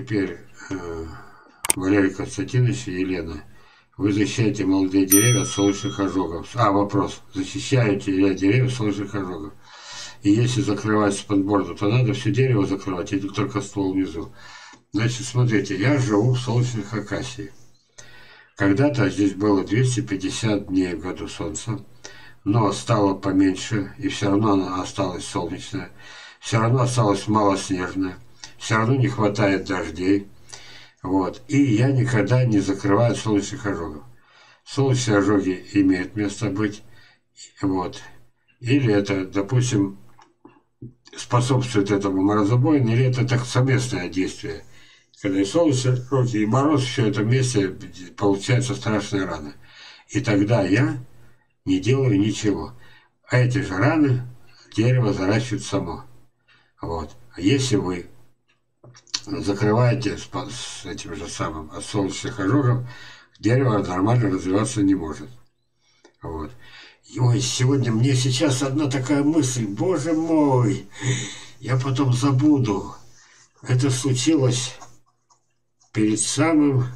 теперь, Валерий Константинович и Елена, вы защищаете молодые деревья от солнечных ожогов. Вопрос. Защищаете ли деревья от солнечных ожогов? И если закрывать спанборду, то надо все дерево закрывать, или только ствол внизу. Значит, смотрите, я живу в солнечных акаций. Когда-то здесь было 250 дней в году солнца, но стало поменьше, и все равно оно осталось солнечное, все равно осталось малоснежное, все равно не хватает дождей. Вот. И я никогда не закрываю солнечных ожогов. Солнечные ожоги имеют место быть. Вот. Или это, допустим, способствует этому морозобоин, или это так совместное действие. Когда и солнечные ожоги, и мороз, все это вместе, получается страшная рана. И тогда я не делаю ничего. А эти же раны дерево заращивает само. Вот. А если вы закрываете с этим же самым от солнечных ожогов, дерево нормально развиваться не может. Вот. И, ой, сегодня мне сейчас одна такая мысль, боже мой, я потом забуду. Это случилось перед самым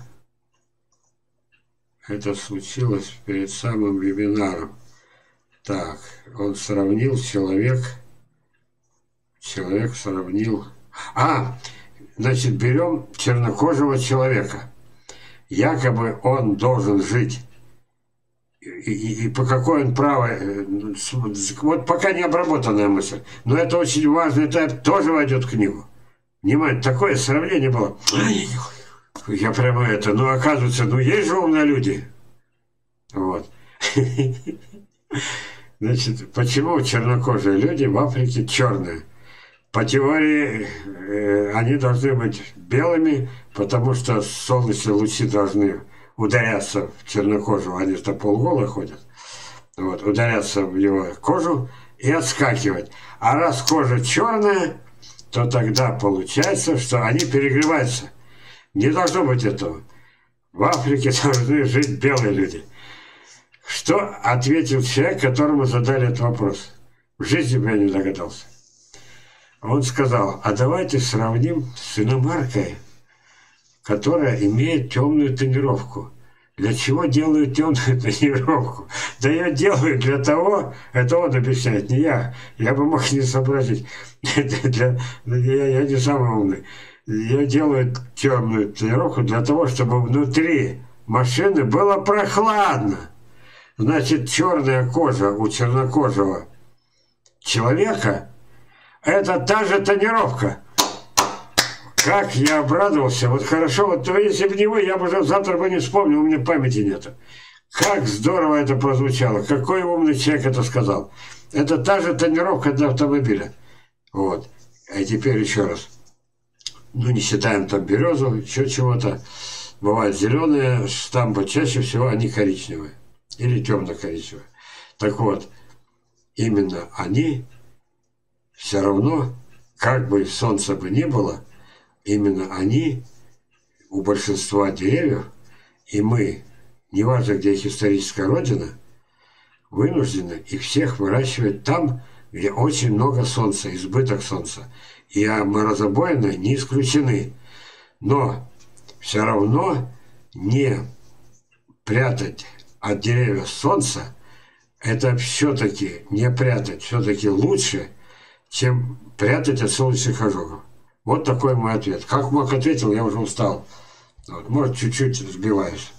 вебинаром. Так, он сравнил человек сравнил. Значит, берем чернокожего человека. Якобы он должен жить. И по какой он право... Вот пока не обработанная мысль. Но это очень важно, это тоже войдет в книгу. Внимание, такое сравнение было. Я прямо оказывается, есть же умные люди. Вот. Значит, почему чернокожие люди в Африке черные? По теории, они должны быть белыми, потому что солнечные лучи должны ударяться в чернокожего. Они что полголые ходят. Вот, ударяться в его кожу и отскакивать. А раз кожа черная, то тогда получается, что они перегреваются. Не должно быть этого. В Африке должны жить белые люди. Что ответил человек, которому задали этот вопрос? В жизни бы я не догадался. Он сказал, а давайте сравним с иномаркой, которая имеет темную тонировку. Для чего делают темную тонировку? Да ее делают для того, это он объясняет, не я. Я бы мог не сообразить. Я не самый умный. Ее делают темную тонировку для того, чтобы внутри машины было прохладно. Значит, черная кожа у чернокожего человека – это та же тонировка. Как я обрадовался. Вот хорошо, вот если бы не вы, я бы уже завтра бы не вспомнил, у меня памяти нету. Как здорово это прозвучало. Какой умный человек это сказал. Это та же тонировка для автомобиля. Вот. А теперь еще раз. Не считаем там березу, еще чего-то. Бывают зеленые штампы, чаще всего они коричневые. Или темно-коричневые. Так вот, именно они все равно, как бы солнца бы ни было, именно они у большинства деревьев, и мы, неважно где их историческая родина, вынуждены их всех выращивать там, где очень много солнца, избыток солнца. И морозобоины не исключены. Но все равно не прятать от деревьев солнца, это все-таки не прятать, все-таки лучше, чем прятать от солнечных ожогов. Вот такой мой ответ. Как мог ответил, я уже устал. Вот, может, чуть-чуть сбиваюсь.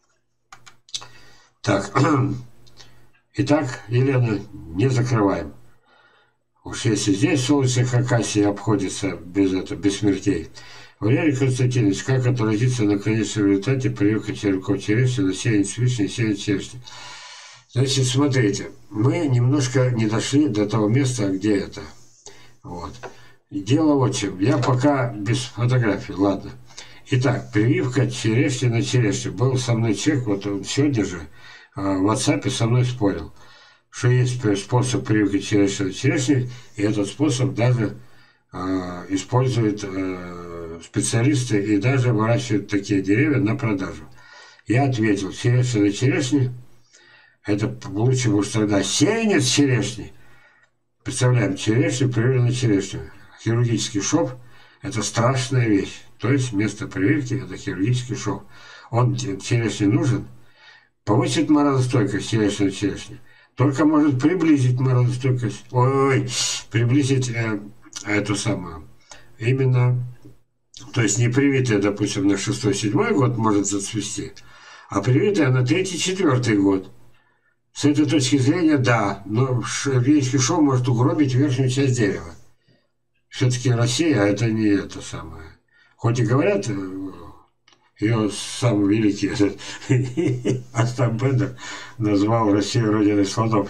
Так. Итак, Елена, не закрываем. Уж если здесь солнечных акаций обходится без смертей. Валерий Константинович, как отразится на конечном результате прививка червяков черешни на сеянец вишни и сеянец черешни? Значит, смотрите, мы немножко не дошли до того места, где это. Вот. Дело вот в чем. Я пока без фотографий, ладно. Итак, прививка черешни на черешню. Был со мной человек, вот он сегодня же в WhatsApp со мной спорил, что есть способ прививки черешни на черешню, и этот способ даже используют специалисты и даже выращивают такие деревья на продажу. Я ответил, черешня на черешне, это лучше бы уж тогда сеянец черешни. Представляем, черешню привили на черешню. Хирургический шов – это страшная вещь. То есть вместо прививки это хирургический шов. Он черешне нужен, повысит морозостойкость черешни. Только может приблизить морозостойкость, приблизить эту самую. Именно, то есть не привитая, допустим, на 6-7 год может зацвести, а привитая на 3-4 год. С этой точки зрения, да, но хирургический шов может угробить верхнюю часть дерева. Все-таки Россия, это не это самое. Хоть и говорят, ее самый великий Остап Бендер назвал Россию родиной слонов.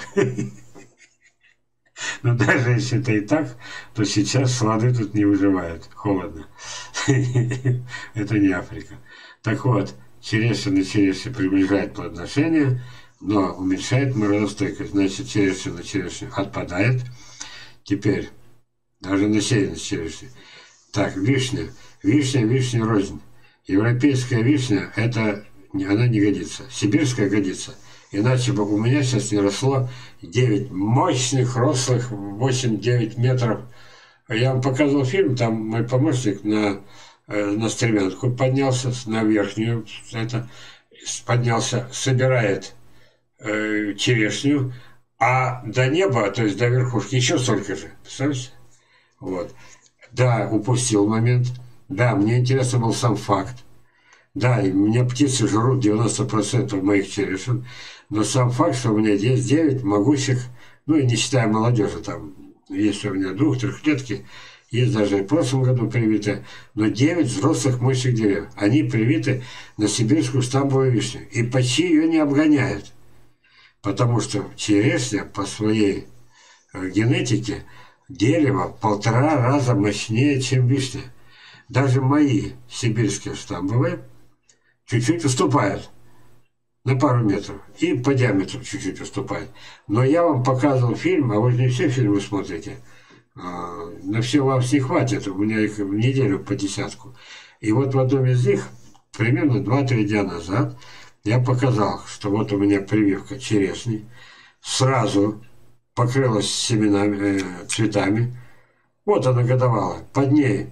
Но даже если это и так, то сейчас слоны тут не выживают. Холодно. Это не Африка. Так вот, черешня приближает плодоношение, но уменьшает морозостойкость. Значит, черешня на черешню отпадает. Теперь, даже насеянность черешни. Так, вишня рознь. Европейская вишня, она не годится. Сибирская годится. Иначе бы у меня сейчас не росло 9 мощных, рослых, 8-9 метров. Я вам показывал фильм, там мой помощник на стремянку поднялся, на верхнюю, поднялся, собирает черешню, а до неба, то есть до верхушки, еще столько же. Представляете? Вот. Да, упустил момент. Да, мне интересен был сам факт. Да, и меня птицы жрут 90% моих черешин, но сам факт, что у меня есть 9 могучих, ну и не считая молодежи, там есть у меня 2-3-летки, есть даже в прошлом году привиты, но 9 взрослых мощных деревьев. Они привиты на сибирскую стамбовую вишню и почти ее не обгоняют, потому что черешня по своей генетике дерево 1,5 раза мощнее, чем вишня. Даже мои сибирские штамбовые чуть-чуть уступают на пару метров и по диаметру чуть-чуть уступают. Но я вам показывал фильм, а вы не все фильмы смотрите. На все вам не хватит, у меня их в неделю по 10. И вот в одном из них, примерно 2-3 дня назад, я показал, что вот у меня прививка черешни сразу покрылась семенами, цветами. Вот она годовалая, под ней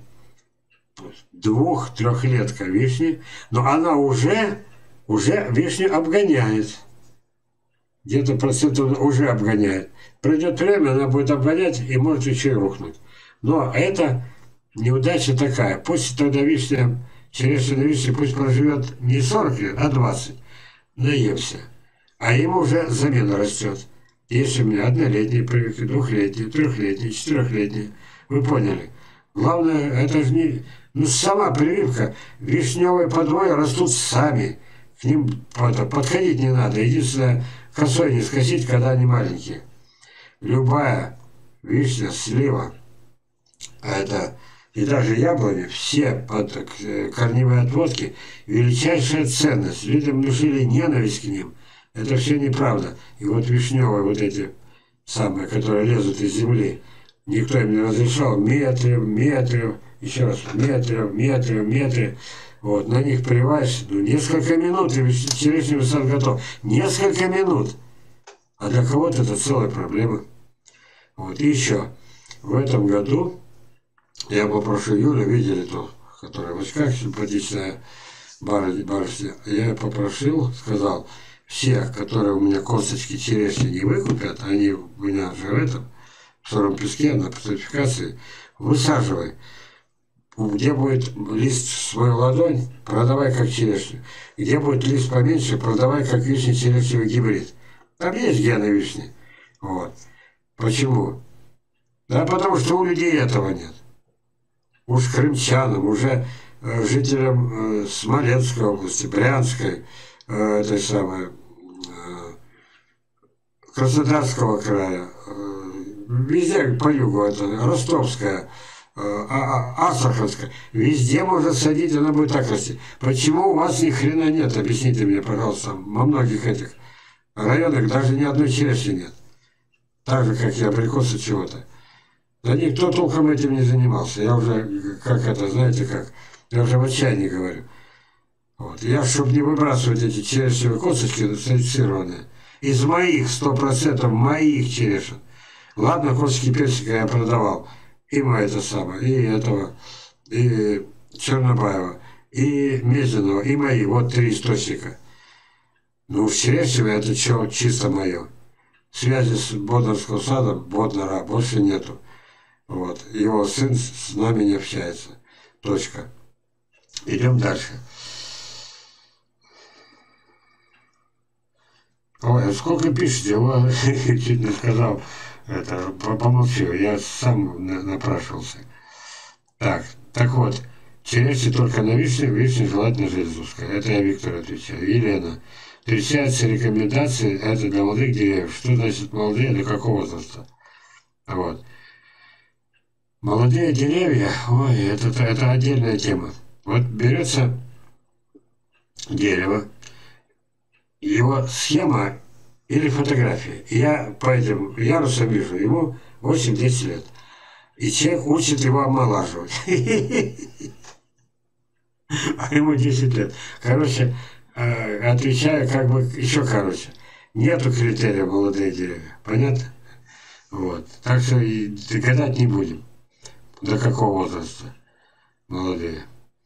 2-3-летка вишни, но она уже вишню обгоняет. Где-то процентов уже обгоняет. Пройдет время, она будет обгонять и может еще и рухнуть. Но это неудача такая. Пусть тогда вишня, черешня вишня, пусть проживет не 40 лет, а 20. Наемся. А ему уже замена растет. Есть у меня 1-летние прививки, 2-летние, 3-летние, 4-летние. Вы поняли? Главное, это же не... Ну, сама прививка, вишневые подвои растут сами. К ним подходить не надо. Единственное, косой не скосить, когда они маленькие. Любая вишня, слива, это и даже яблони, все корневые отводки, величайшая ценность. Людям внушили ненависть к ним. Это все неправда. И вот вишневые вот эти самые, которые лезут из земли, никто им не разрешал. Метров, еще раз, метры. Вот, на них приваешь, несколько минут, и черешневый сад готов. Несколько минут. А для кого-то это целая проблема. Вот, и еще. В этом году я попрошу Юлю, видели ту, которая в очках, симпатичная барышня, я ее попросил, сказал, все, которые у меня косточки черешни не выкупят, они у меня же в сыром песке на сертификации, высаживай. Где будет лист в свою ладонь, продавай как черешню. Где будет лист поменьше, продавай как вишня-черешневый гибрид. Там есть гены вишни. Вот. Почему? Да потому что у людей этого нет. Уж крымчанам, уже жителям Смоленской области, Брянской, этой самой, Краснодарского края, везде по югу, это Ростовская, Астраханская, везде можно садить, она будет так расти. Почему у вас ни хрена нет? Объясните мне, пожалуйста, во многих этих районах даже ни одной черешни нет. Так же, как и абрикосы чего-то. Да никто толком этим не занимался. Я уже, как это, знаете как, я уже в отчаянии говорю. Вот. Я, чтобы не выбрасывать эти черешневые косточки сертифицированные, из моих 100% моих черешин. Ладно, косточки персика я продавал. И мы это самое, и этого, и Чернобаева, и Мезенова, и мои. Вот 3 источника. Ну, в Черешеве это чисто мое. Связи с Боднарским садом, Боднара, больше нету. Вот. Его сын с нами не общается. Точка. Идем дальше. Ой, сколько пишете? Вы чуть не сказал. Это, помолчу, я сам напрашивался. Так вот. Черешня только на вишне, вишня желательно железуская. Это я Виктор отвечаю. Елена. Встречаются рекомендации, это для молодых деревьев. Что значит молодые, до какого возраста? Вот. Молодые деревья, ой, это отдельная тема. Вот берется дерево, его схема или фотография. Я по этим ярусам вижу, ему 8-10 лет. И человек учит его омолаживать. А ему 10 лет. Короче, отвечаю как бы еще короче. Нету критерия молодые деревья. Понятно? Вот. Так что и гадать не будем. До какого возраста молодые.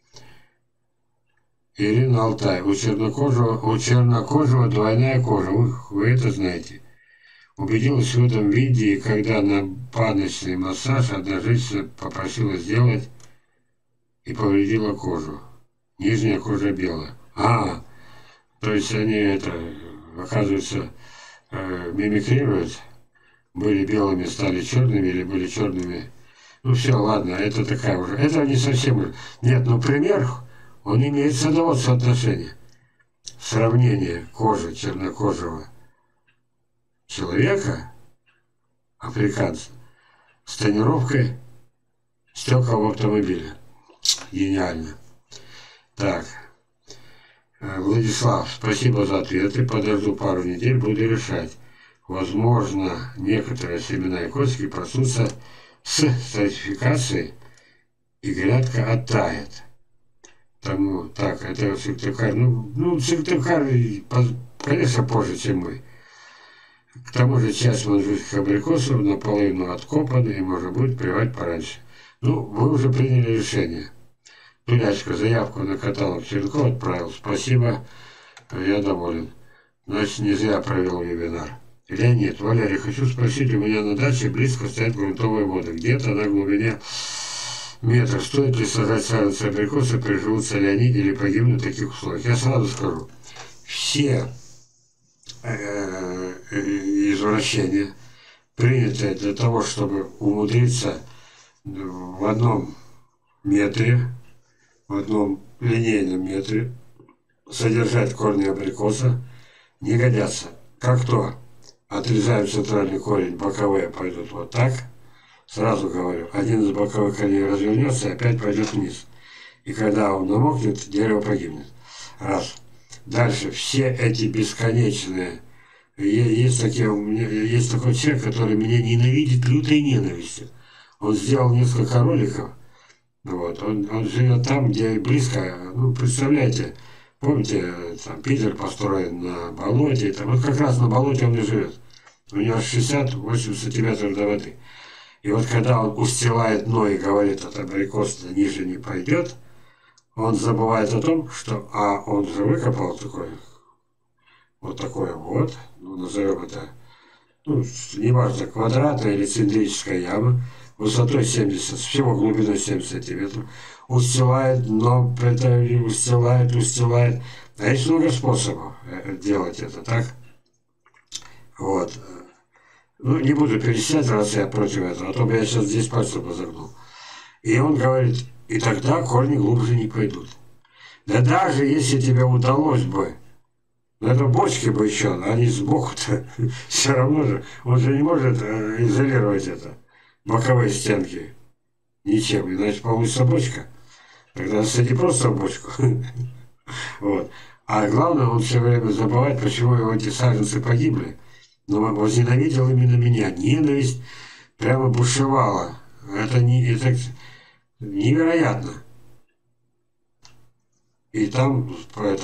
Ирина Алтай. У чернокожего двойная кожа. Вы это знаете. Убедилась в этом виде, когда на баночный массаж одна женщина попросила сделать и повредила кожу. Нижняя кожа белая. То есть они оказывается, мимикрируют. Были белыми, стали черными, или были черными. Ну все, ладно, это такая уже. Это не совсем. Нет, ну пример, он имеет соотношение. Сравнение кожи чернокожего человека, африканца, с тонировкой стекол в автомобиле. Гениально. Так. Владислав, спасибо за ответы. Подожду пару недель, буду решать. Возможно, некоторые семена и костики проснутся с сертификацией, и грядка оттает. Так, это сыктывкар. Сыктывкар, конечно, позже, чем мы. К тому же часть манжурских абрикосов наполовину откопаны и можно будет привать пораньше. Вы уже приняли решение. Тулячка заявку на каталог Черенков отправил. Спасибо, я доволен. Значит, не зря провел вебинар. Леонид, Валерий, хочу спросить, у меня на даче близко стоят грунтовые воды. Где-то на глубине метра. Стоит ли сажать саженцы абрикосы, приживутся ли они или погибнут в таких условиях? Я сразу скажу. Все извращения, принятые для того, чтобы умудриться в одном метре, в одном линейном метре содержать корни абрикоса, не годятся. Как то отрезают центральный корень, боковые пойдут вот так, сразу говорю, один из боковых корней развернется и опять пойдет вниз. И когда он намокнет, дерево погибнет. Раз. Дальше. Все эти бесконечные... Есть такой человек, который меня ненавидит лютой ненавистью. Он сделал несколько роликов. Вот. Он живет там, где близко. Представляете, помните, там Питер построен на болоте. Вот как раз на болоте он и живет. У него 60-80 сантиметров до воды. И вот когда он устилает дно и говорит, от абрикоса ниже не пойдет, он забывает о том, что он же выкопал такое вот, назовем это, неважно, квадратная или цилиндрическая яма, высотой 70, всего глубиной 70 сантиметров, устилает дно, устилает. А есть много способов делать это, так? Вот. Не буду перечислять, раз я против этого, а то бы я сейчас здесь пальцем разогнул. И он говорит, и тогда корни глубже не пойдут. Да даже если тебе удалось бы, это бочки бы еще, они сбоку-то все равно же, он же не может изолировать это, боковые стенки ничем, иначе получится бочка. Тогда сади просто в бочку. Вот. А главное, он все время забывает, почему его эти саженцы погибли. Но возненавидел именно меня. Ненависть прямо бушевала. Это невероятно. И там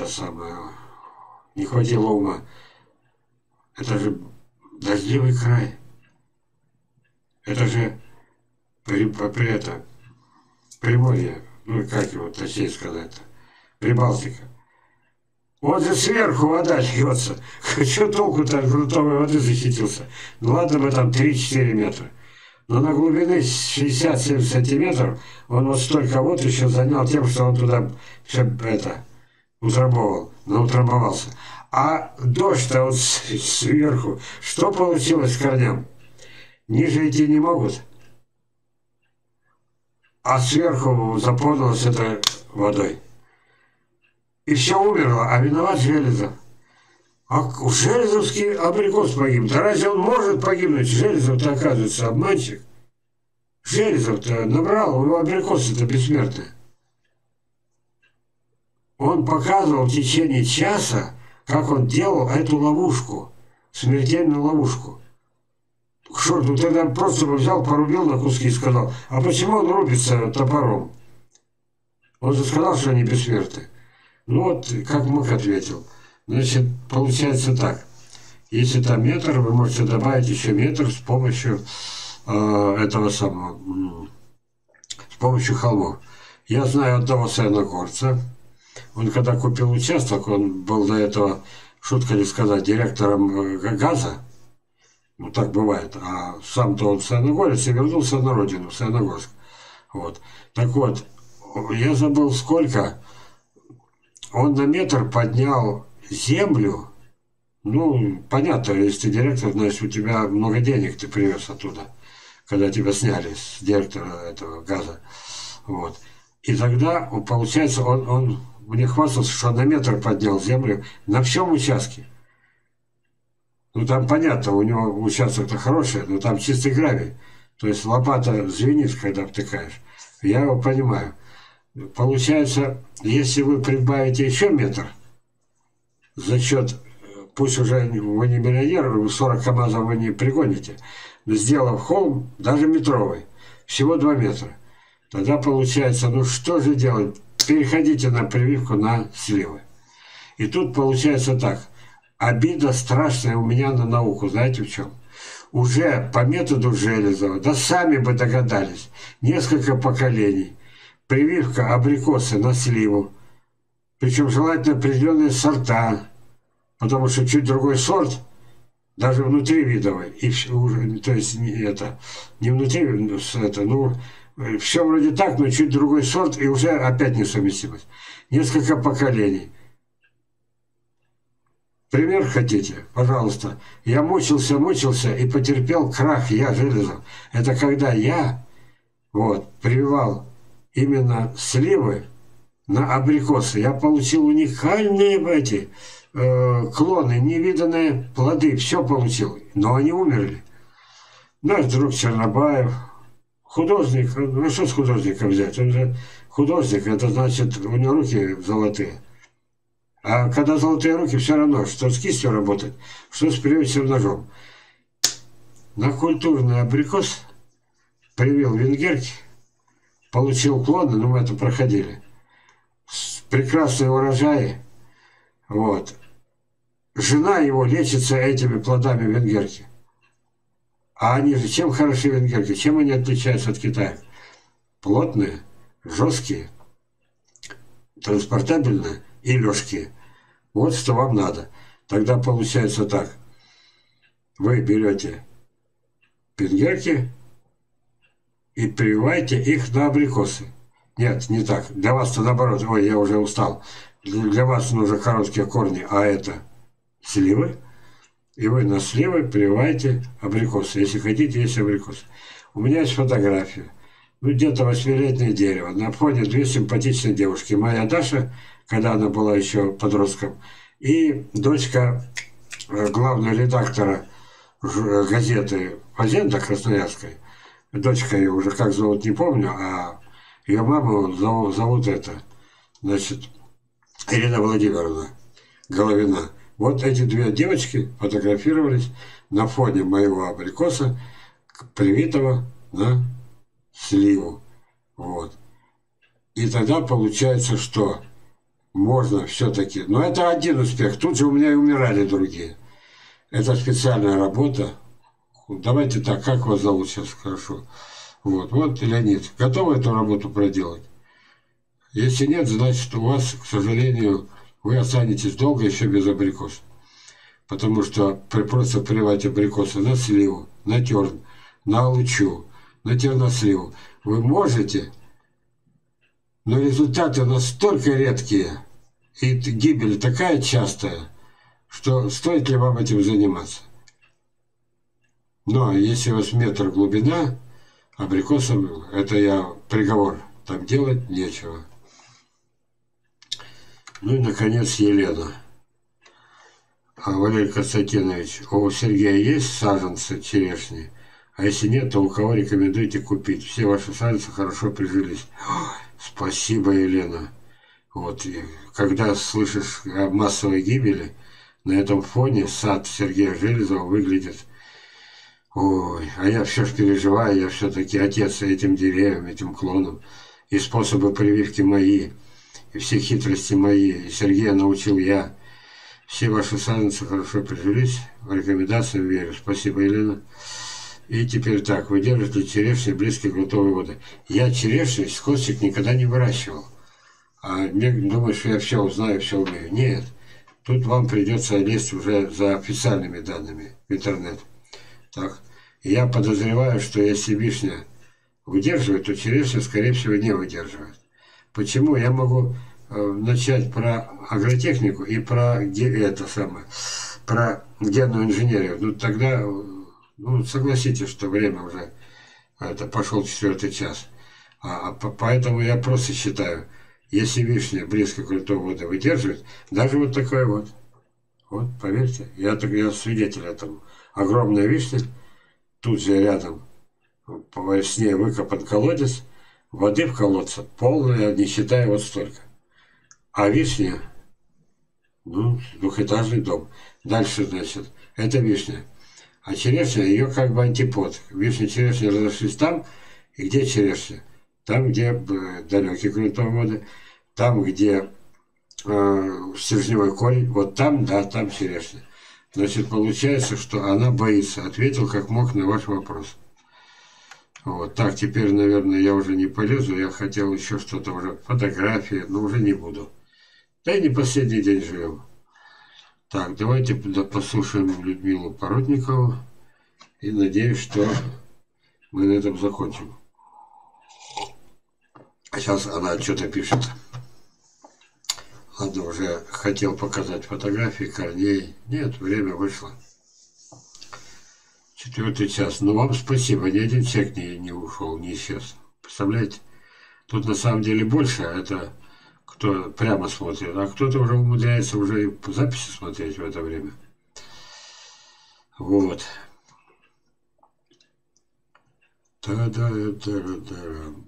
не хватило ума. Это же дождливый край. Это же Приморье. ну как его точнее сказать-то, Прибалтика. Вот же сверху вода льется. Что толку-то от грунтовой воды защитился? Ну ладно бы там 3-4 метра. Но на глубине 60-70 сантиметров он вот столько вот еще занял тем, что он туда все это утрамбовался. А дождь-то вот сверху, что получилось с корням? Ниже идти не могут, а сверху заполнилось это водой. И все умерло, а виноват Железов. А Железовский абрикос погиб. Да разве он может погибнуть? Железов-то, оказывается, обманщик. Железов-то набрал, у него абрикосы-то бессмертные. Он показывал в течение часа, как он делал эту ловушку, смертельную ловушку. Что, ну тогда просто взял, порубил на куски и сказал, а почему он рубится топором? Он же сказал, что они бессмертны. Ну вот, как мог, ответил. Значит, получается так. Если там метр, вы можете добавить еще метр с помощью этого самого, с помощью холмов. Я знаю одного саяногорца. Он когда купил участок, он был до этого, шутка ли сказать, директором газа. Ну так бывает. А сам-то он саяногорец и вернулся на родину, в Саяногорск. Вот. Так вот, я забыл сколько. Он на метр поднял землю. Ну, понятно, если ты директор, значит, у тебя много денег ты привез оттуда, когда тебя сняли с директора этого газа. Вот. И тогда, получается, он мне хвастался, что на метр поднял землю на всем участке. Ну, там понятно, у него участок-то хороший, но там чистый гравий. То есть лопата звенит, когда втыкаешь. Я его понимаю. Получается, если вы прибавите еще метр, за счет, пусть уже вы не миллионер, вы 40 КАМАЗов вы не пригоните, но сделав холм, даже метровый, всего 2 метра, тогда получается, ну что же делать? Переходите на прививку на сливы. И тут получается так, обида страшная у меня на науку, знаете в чем? Уже по методу Железова, да сами бы догадались, несколько поколений, прививка абрикосы на сливу, причем желательно определенные сорта, потому что чуть другой сорт, даже внутривидовый, и все уже, то есть не внутри, это, ну, все вроде так, но чуть другой сорт, и уже опять несовместимость. Несколько поколений. Пример хотите? Пожалуйста. Я мучился и потерпел крах, я Железов. Это когда я прививал именно сливы на абрикосы. Я получил уникальные клоны, невиданные плоды. Все получил. Но они умерли. Наш друг Чернобаев, художник, ну что с художника взять? Он же художник, это значит, у него руки золотые. А когда золотые руки, все равно, что с кистью работать, что с привычным ножом. На культурный абрикос привил венгерки, получил клоны, ну мы это проходили. Прекрасные урожаи. Вот. Жена его лечится этими плодами венгерки. А они же чем хороши венгерки? Чем они отличаются от Китая? Плотные, жесткие, транспортабельные и легкие. Вот что вам надо. Тогда получается так. Вы берете венгерки и прививаете их на абрикосы. Нет, не так. Для вас-то наоборот. Ой, я уже устал. Для вас нужны короткие корни, а это сливы. И вы на сливы прививаете абрикосы. Если хотите, есть абрикосы. У меня есть фотография. Ну, где-то 8-летнее дерево. На фоне 2 симпатичные девушки. Моя Даша, когда она была еще подростком, и дочка главного редактора газеты «Фазенда» красноярской. Дочка ее уже как зовут, не помню, а ее маму зовут значит, Ирина Владимировна Головина. Вот эти 2 девочки фотографировались на фоне моего абрикоса, привитого на сливу. Вот. И тогда получается, что можно все-таки... Но это один успех. Тут же у меня и умирали другие. Это специальная работа. Давайте так, как вас зовут сейчас? Хорошо. Вот Леонид. Готовы эту работу проделать? Если нет, значит у вас, к сожалению, вы останетесь долго еще без абрикоса. Потому что просто поливать абрикосы на сливу, на терн, на алычу, на терносливу вы можете, но результаты настолько редкие, и гибель такая частая, что стоит ли вам этим заниматься. Но если у вас метр глубина, абрикосом, это я приговор, там делать нечего. Ну и, наконец, Елена. Валерий Константинович, у Сергея есть саженцы черешни? А если нет, то у кого рекомендуете купить? Все ваши саженцы хорошо прижились. Спасибо, Елена. Вот, когда слышишь о массовой гибели, на этом фоне сад Сергея Железова выглядит... Ой, а я все ж переживаю, я все-таки отец этим деревьям, этим клонам. И способы прививки мои, и все хитрости мои, и Сергея научил я. Все ваши саженцы хорошо прижились, в рекомендациям верю. Спасибо, Елена. И теперь так, вы держите черешни близкие к грунтовой воды. Я черешни с костик никогда не выращивал. А мне думают, что я все узнаю, все умею. Нет, тут вам придется лезть уже за официальными данными в интернет. Так, я подозреваю, что если вишня выдерживает, то черешня, скорее всего, не выдерживает. Почему? Я могу начать про агротехнику и про про генную инженерию. Ну тогда, ну согласитесь, что время уже пошел 4-й час. Поэтому я просто считаю, если вишня близко к грунтовой воде выдерживает, даже вот такой вот. Вот, поверьте, я свидетель этому. Огромная вишня, тут же рядом по весне выкопан колодец, воды в колодце полная, не считая вот столько. А вишня, ну, двухэтажный дом. Дальше, значит, это вишня. А черешня, ее как бы антипод. Вишня и черешня разошлись там, и где черешня? Там, где далекие грунтовые воды, там, где стержневой корень, вот там, да, там черешня. Значит, получается, что она боится. Ответил, как мог, на ваш вопрос. Вот, так, теперь, наверное, я уже не полезу. Я хотел еще что-то уже, фотографии, но уже не буду. Да и не последний день живем. Так, давайте послушаем Людмилу Породникову. И надеюсь, что мы на этом закончим. А сейчас она что-то пишет. Ладно, уже хотел показать фотографии корней. Нет, время вышло. 4-й час. Ну, вам спасибо. Ни один человек не ушел, не исчез. Представляете? Тут на самом деле больше. Это кто прямо смотрит. А кто-то уже умудряется уже и по записи смотреть в это время. Вот. Та-да-да-да-да-да-да-да.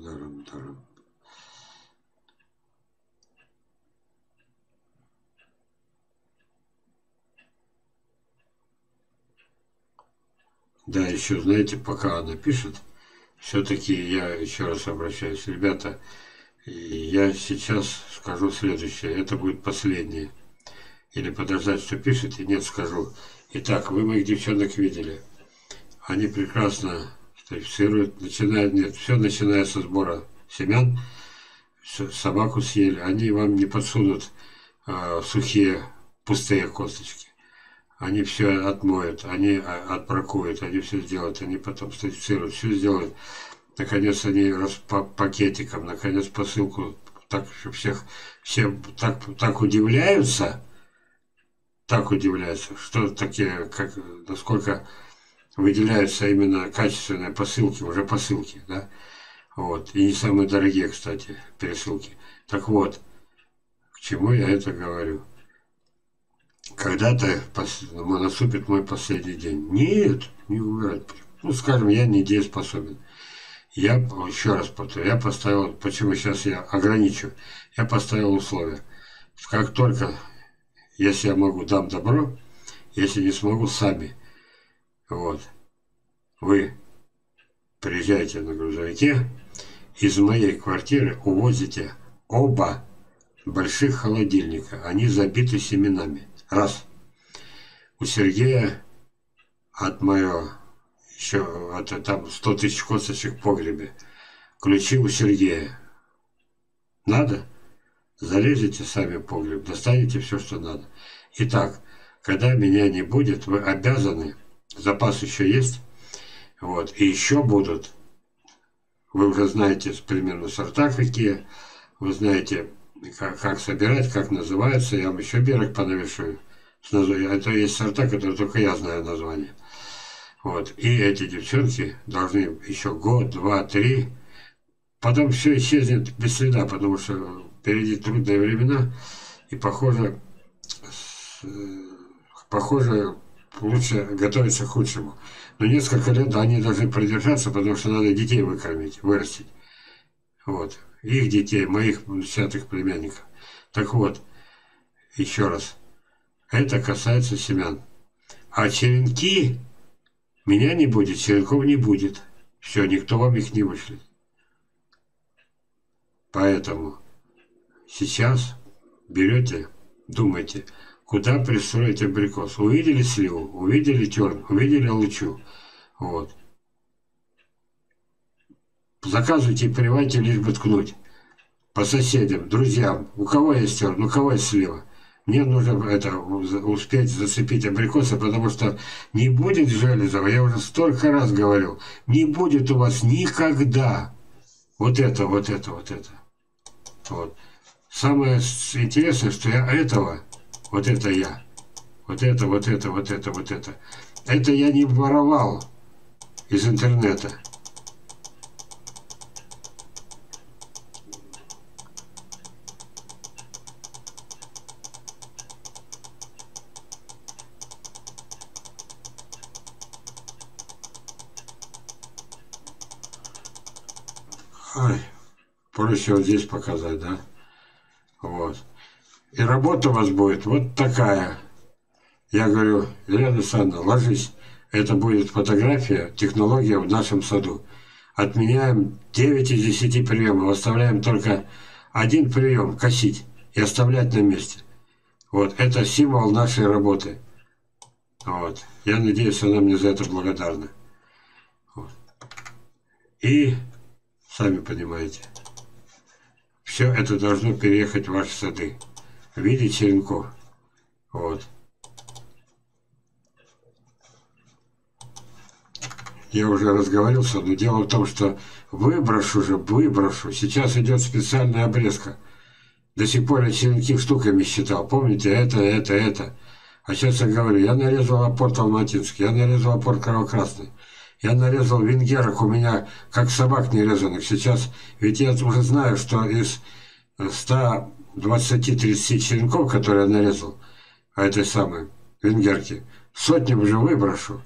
Да, еще, знаете, пока она пишет, все-таки я еще раз обращаюсь, ребята, я сейчас скажу следующее, это будет последнее. Или подождать, что пишете? Нет, скажу. Итак, вы моих девчонок видели. Они прекрасно старифицируют, все начиная со сбора семян, собаку съели, они вам не подсунут сухие, пустые косточки. Они все отмоют, они отбракуют, они все сделают, они потом статифицируют, все сделают. Наконец они по пакетикам, наконец посылку, так что все так удивляются, что такие, насколько выделяются именно качественные посылки, уже посылки, да, вот, и не самые дорогие, кстати, пересылки. Так вот, к чему я это говорю? Когда-то наступит мой последний день. Нет, не умирать. Ну, скажем, я недееспособен. Я, еще раз повторю, я поставил, почему сейчас я ограничу, я поставил условия. Как только, если я могу, дам добро, если не смогу, сами. Вот. Вы приезжаете на грузовике, из моей квартиры увозите оба больших холодильника. Они забиты семенами. Раз. У Сергея от моего, еще там 100 000 косточек в погребе. Ключи у Сергея. Надо? Залезете сами в погреб, достанете все, что надо. Итак, когда меня не будет, вы обязаны, запас еще есть, вот, и еще будут, вы уже знаете примерно сорта какие, вы знаете, как собирать, как называется, я вам еще бирок понавешаю. Это есть сорта, которые только я знаю название. Вот, и эти девчонки должны еще год, два, три, потом все исчезнет без следа, потому что впереди трудные времена, и похоже, лучше готовиться к худшему. Но несколько лет они должны продержаться, потому что надо детей выкормить, вырастить. Вот. Их детей, моих десятых племянников. Так вот, еще раз. Это касается семян. А черенки, меня не будет, черенков не будет. Все, никто вам их не вышлет. Поэтому сейчас берете, думайте, куда пристроить абрикос. Увидели сливу, увидели терн, увидели лучу. Вот. Заказывайте и привайте, лишь бы ткнуть. По соседям, друзьям. У кого есть терн, у кого есть слива. Мне нужно успеть зацепить абрикосы, потому что не будет железов, я уже столько раз говорил, не будет у вас никогда вот это. Вот. Самое интересное, что я этого, вот это я, вот это. Это я не воровал из интернета. Ой, проще вот здесь показать, да? Вот. И работа у вас будет вот такая. Я говорю, Елена Александровна, ложись. Это будет фотография, технология в нашем саду. Отменяем 9 из 10 приемов. Оставляем только один прием, косить. И оставлять на месте. Вот. Это символ нашей работы. Вот. Я надеюсь, она мне за это благодарна. Вот. И, сами понимаете, все это должно переехать в ваши сады. В виде черенков. Вот. Я уже разговорился, но дело в том, что выброшу. Сейчас идет специальная обрезка. До сих пор я черенки штуками считал. Помните, это. А сейчас я говорю, я нарезал апорт алматинский, я нарезал апорт кровокрасный. Я нарезал венгерок, у меня как собак нерезанных. Сейчас, ведь я уже знаю, что из 120-30 черенков, которые я нарезал, этой самой венгерки, сотню уже выброшу.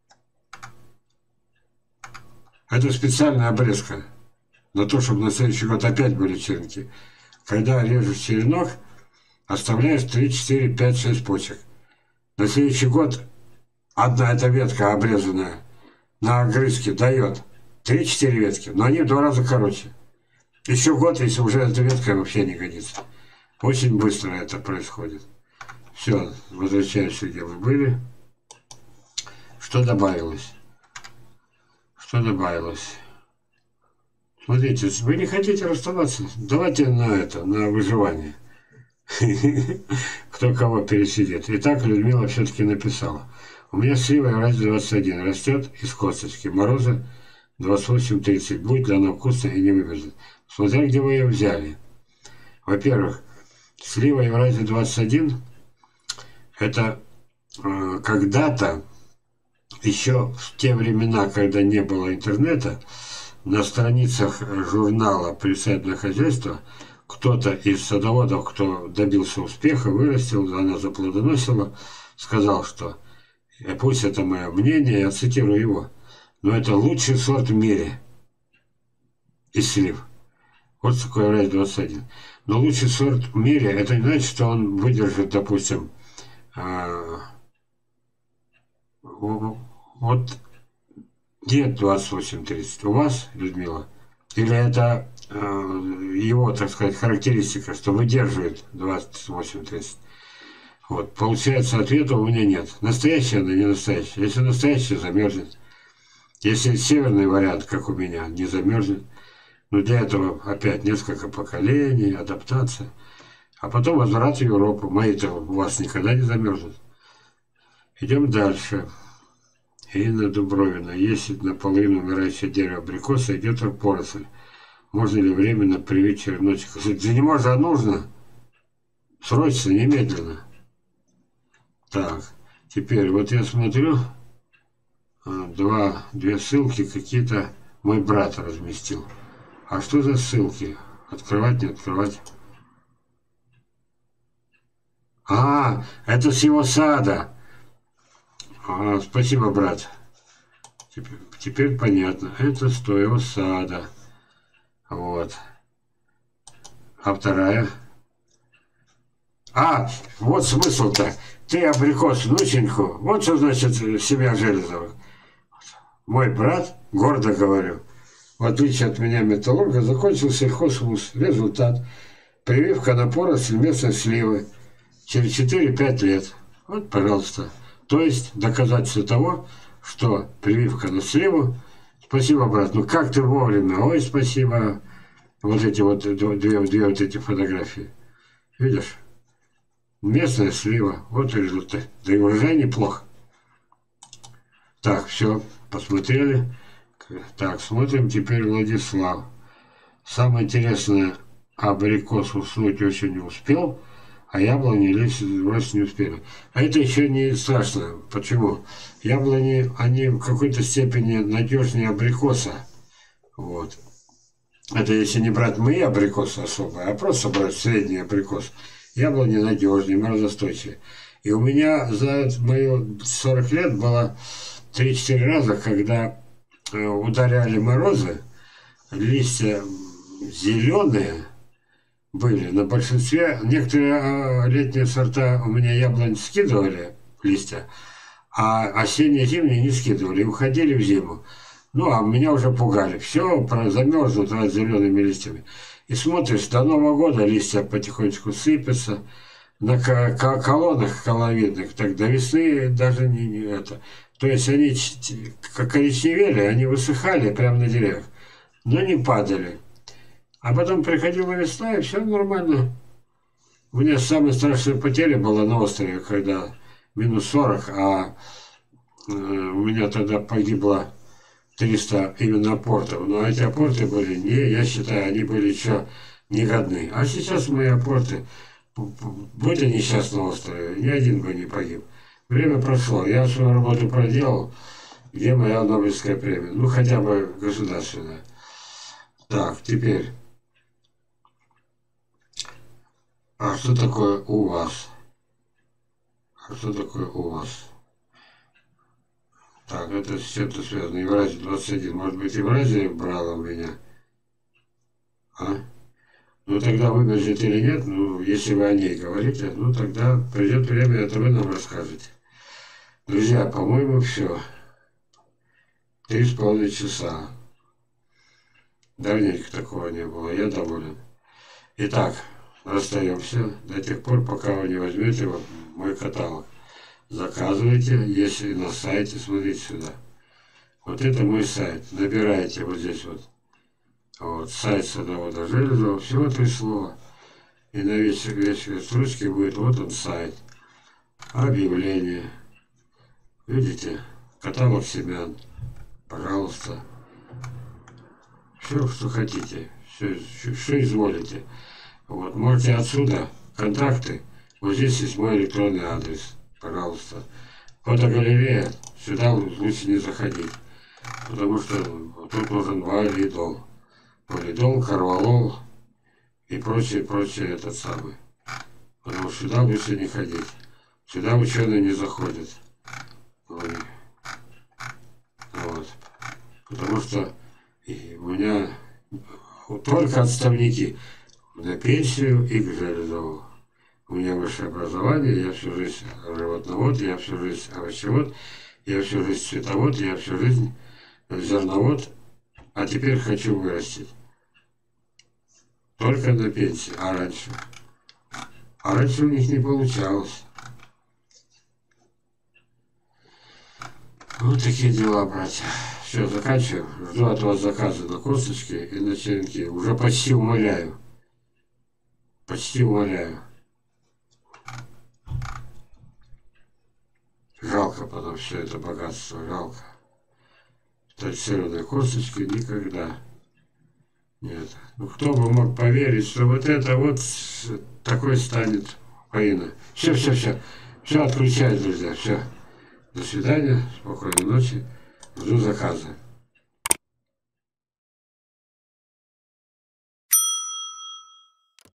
Это специальная обрезка на то, чтобы на следующий год опять были черенки. Когда режешь черенок, оставляешь 3, 4, 5, 6 почек. На следующий год одна эта ветка обрезанная на огрызке дает 3-4 ветки, но они в 2 раза короче. Еще год, если уже эта ветка вообще не годится. Очень быстро это происходит. Все, возвращаемся, где мы были. Что добавилось? Смотрите, вы не хотите расставаться? Давайте на выживание. Кто кого пересидит. Итак, Людмила все-таки написала. У меня слива Евразия 21 растет из косточки. Мороза 28-30. Будет ли она вкусная и не вымерзнет? Смотря где вы ее взяли. Во-первых, слива Евразия 21 это когда-то, еще в те времена, когда не было интернета, на страницах журнала «Присадное хозяйство» кто-то из садоводов, кто добился успеха, вырастил, она заплодоносила, сказал, что, пусть это мое мнение, я цитирую его, но это лучший сорт в мире из слив. Вот такой Евразия 21. Но лучший сорт в мире, это не значит, что он выдержит, допустим, вот нет 28-30 у вас, Людмила? Или это его, так сказать, характеристика, что выдерживает 28-30? Вот, получается, ответа у меня нет. Настоящая она, не настоящая. Если настоящая, замерзнет. Если северный вариант, как у меня, не замерзнет. Но для этого опять несколько поколений, адаптация. А потом возврат в Европу. Мои-то у вас никогда не замерзнут. Идем дальше. Ирина Дубровина. Если наполовину умирающее дерево абрикоса идет поросль, можно ли временно привить череночек? Да не можно, а нужно. Срочно, немедленно. Так, теперь вот я смотрю, две ссылки какие-то мой брат разместил. А что за ссылки? Открывать, не открывать? А, это с его сада. Спасибо, брат. Теперь понятно. Это с твоего сада. Вот. А вторая? Вот смысл-то. Ты абрикос внученьку. Вот что значит семья Железова. Мой брат, гордо говорю, в отличие от меня металлурга, закончил сельхозвуз. Результат. Прививка на поросль местной сливы. Через 4-5 лет. Вот, пожалуйста. То есть доказательство того, что прививка на сливу. Спасибо, брат. Ну как ты вовремя. Ой, спасибо. Вот эти вот две вот эти фотографии. Видишь? Местная слива. Вот результат. Да и урожай неплохо. Так, все. Посмотрели. Так, смотрим теперь Владислав. Самое интересное, абрикос уснуть очень не успел, а яблони лезть бросить не успели. А это еще не страшно. Почему? Яблони, они в какой-то степени надежнее абрикоса. Вот. Это если не брать мои абрикосы особо, а просто брать средний абрикос. Яблони надежнее, морозостойчивее. И у меня за мои 40 лет было 3-4 раза, когда ударяли морозы, листья зеленые были на большинстве. Некоторые летние сорта у меня яблонь скидывали листья, а осенние зимние не скидывали, уходили в зиму. Ну, а меня уже пугали. Все, замерзнут зелеными листьями. И смотришь, до Нового года листья потихонечку сыпятся. На колоннах коловидных, так до весны даже не это. То есть они как коричневели, они высыхали прямо на деревьях, но не падали. А потом приходила весна, и все нормально. У меня самая страшная потеря была на острове, когда минус 40, а у меня тогда погибло 300 именно апортов. Но эти апорты были, я считаю, они были еще негодны. А сейчас мои апорты, будь они сейчас на острове, ни один бы не погиб. Время прошло, я свою работу проделал. Где моя Нобелевская премия? Ну, хотя бы государственная. Так, теперь. А что такое у вас? А что такое у вас? Так, это с чем-то связано. Евразия 21. Может быть, Евразия брала у меня? А? Ну, тогда выбежит или нет, ну, если вы о ней говорите, ну, тогда придет время, это вы нам расскажете. Друзья, по-моему, все. 3,5 часа. Давненько такого не было, я доволен. Итак, расстаемся до тех пор, пока вы не возьмете мой каталог. Заказывайте, если на сайте, смотрите сюда. Вот это мой сайт. Набираете вот здесь вот. Вот, сайт садовода Железова, всего 3 слова. И на весь строчке будет вот он сайт. Объявление. Видите? Каталог семян. Пожалуйста. Все, что хотите. Все изволите. Вот, можете отсюда контакты. Вот здесь есть мой электронный адрес. Пожалуйста. Фотогалерея. Сюда лучше не заходить. Потому что тут нужен валидол. Валидол, карвалол и прочее этот самый. Потому что сюда лучше не ходить. Сюда ученые не заходят. Вот. Потому что у меня только отставники на пенсию и к Железову. У меня высшее образование, я всю жизнь животновод, я всю жизнь овощевод, я всю жизнь цветовод, я всю жизнь зерновод, а теперь хочу вырастить. Только на пенсии, а раньше? А раньше у них не получалось. Вот такие дела, братья. Все, заканчиваем. Жду от вас заказы на косточки и на черенки. Уже почти умоляю. Почти умоляю. Жалко потом все это богатство, жалко. Тальцированные косточки никогда. Нет. Ну кто бы мог поверить, что вот это вот такой станет Фаина. Все, все, все. Все, отключаюсь, друзья. Все. До свидания. Спокойной ночи. Жду заказа.